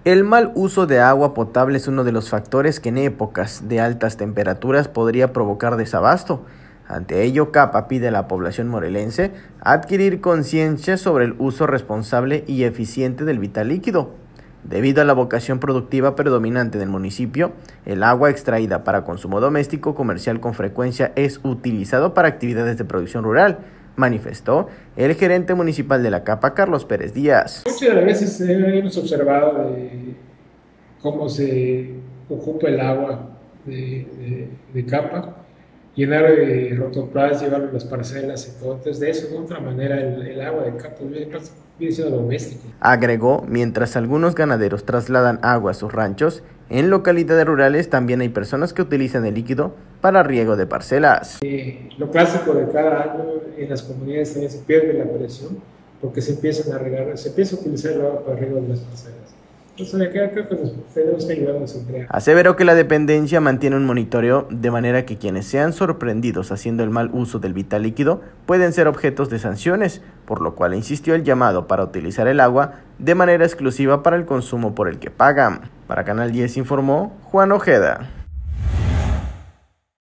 El mal uso de agua potable es uno de los factores que en épocas de altas temperaturas podría provocar desabasto. Ante ello, CAPA pide a la población morelense adquirir conciencia sobre el uso responsable y eficiente del vital líquido. Debido a la vocación productiva predominante del municipio, el agua extraída para consumo doméstico comercial con frecuencia es utilizado para actividades de producción rural, manifestó el gerente municipal de la CAPA, Carlos Pérez Díaz. Muchas de las veces hemos observado cómo se ocupa el agua de CAPA, llenar de rotoplas, llevarlo a las parcelas y todo. Entonces, de eso, de otra manera, el agua de CAPA viene siendo doméstico. Agregó, mientras algunos ganaderos trasladan agua a sus ranchos, en localidades rurales también hay personas que utilizan el líquido para riego de parcelas. Lo clásico de cada año en las comunidades también se pierde la presión porque se empieza a utilizar el agua para riego de las parcelas. Entonces, creo que tenemos que ayudarnos entre ellos. Aseveró que la dependencia mantiene un monitoreo de manera que quienes sean sorprendidos haciendo el mal uso del vital líquido pueden ser objetos de sanciones, por lo cual insistió el llamado para utilizar el agua de manera exclusiva para el consumo por el que pagan. Para Canal 10 informó Juan Ojeda.